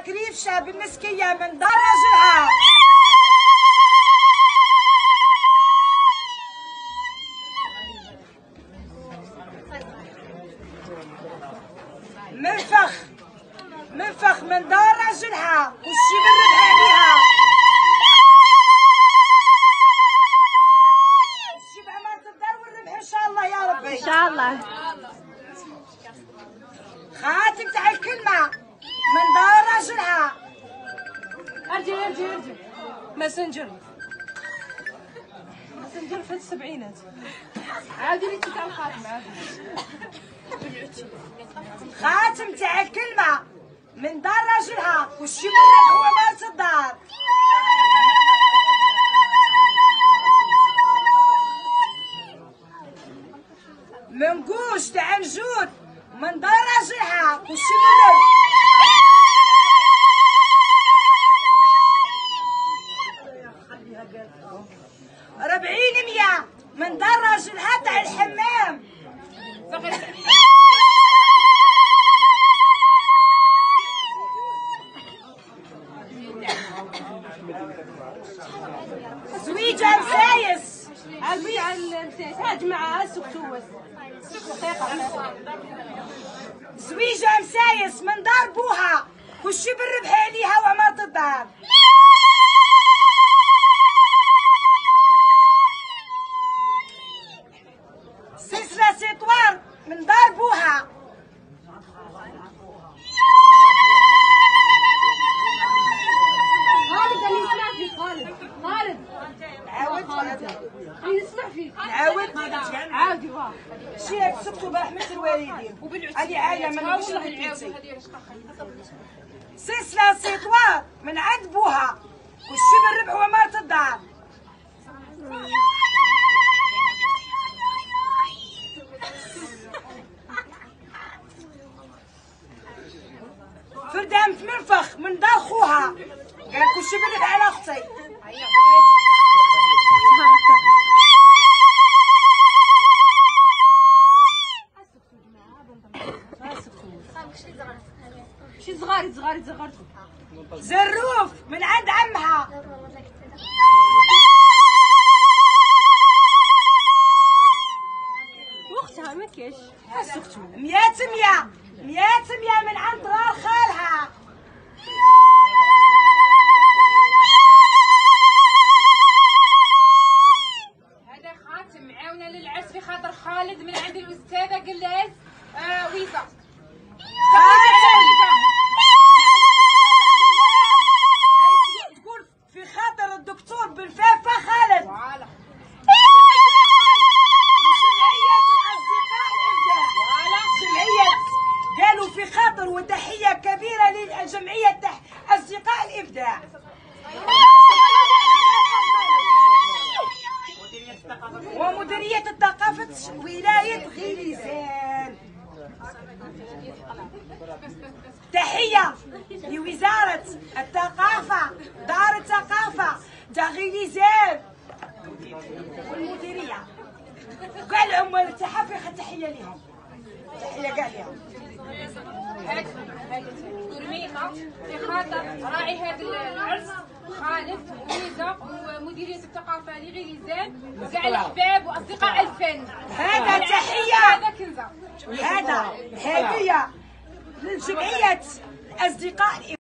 تكريف شاب المسكية من دار رجلها. منفخ من دار رجلها والشي بالربح عليها. الشي بعمارة الدار والربح ان شاء الله يا ربي. ان شاء الله. خاتم تاع الكلمة من دار رجلها. ارجع ماسنجر في السبعينات. عادي لي تاع الخاتم عادي. خاتم تاع الكلمة من دار راجلها والشي بالربح هو مالت الدار. منقوش تاع نجود من دار راجلها والشي بالربح. 40 من دار راجلها تاع الحمام. زويجة مسايس. البيع المسايس هاج معها سكتوس. زويجة مسايس من دار بوها والشي بالربح عليها وعمارة الدار. سلسلة سيطوار من دار بوها. خالد اللي يسمع فيه خالد اللي يسمع فيه عاودي واه شي هاد سكتوا برحمة الوالدين. هادي عايلة من وش سلسلة سيطوار من عند بوها والشي بالربح وعمارة الدار. فردان في منفخ من دار خوها قال كل شي بالربح على اختي. شي صغاري زروف من عند عمها. واختها ما كاش. مية من عند غار خالها. هذا خاتم معاونة للعرس في خاطر خالد من عند الأستاذة قلاز ويزا. تقول في خاطر الدكتور بالفافة خالد. جمعية الأصدقاء الإبداع. جمعية قالوا في خاطر وتحية كبيرة لجمعية أصدقاء الإبداع. ومديرية الثقافة ولاية غليزان. تحية لوزارة الثقافة دار الثقافة تاع غليزان والمديرية كاع العمال تاعها في تحية لهم. تحية كاع لهم. ترميقة في خاطر راعي هذا العرس خالد وميزة ومديرية الثقافة لغليزان وكاع الأحباب وأصدقاء الفن. هذا تحية. هذا كنزة. هذا هدية لجمعية أصدقاء